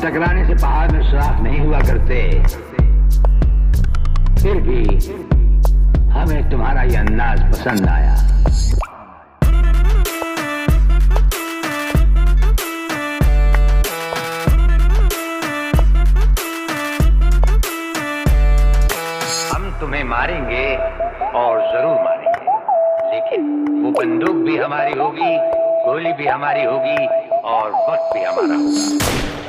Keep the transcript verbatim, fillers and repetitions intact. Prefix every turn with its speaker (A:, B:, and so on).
A: टकराने से पहाड़ में सुराख नहीं हुआ करते, फिर भी हमें तुम्हारा ये अंदाज पसंद आया। हम तुम्हें मारेंगे और जरूर मारेंगे, लेकिन वो बंदूक भी हमारी होगी, गोली भी हमारी होगी और वक्त भी हमारा होगा।